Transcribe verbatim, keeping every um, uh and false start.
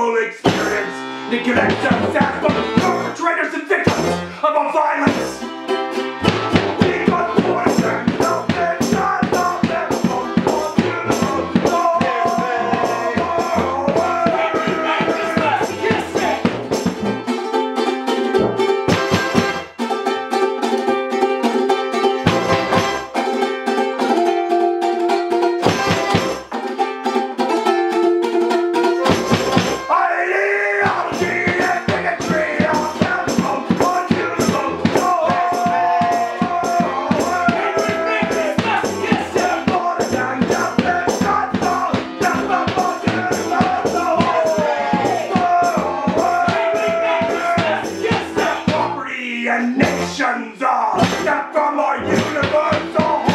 full experience to connect us as both perpetrators and victims of our violence. We must voice them, help them, not love them, all beautiful. And nations are stepped from our universal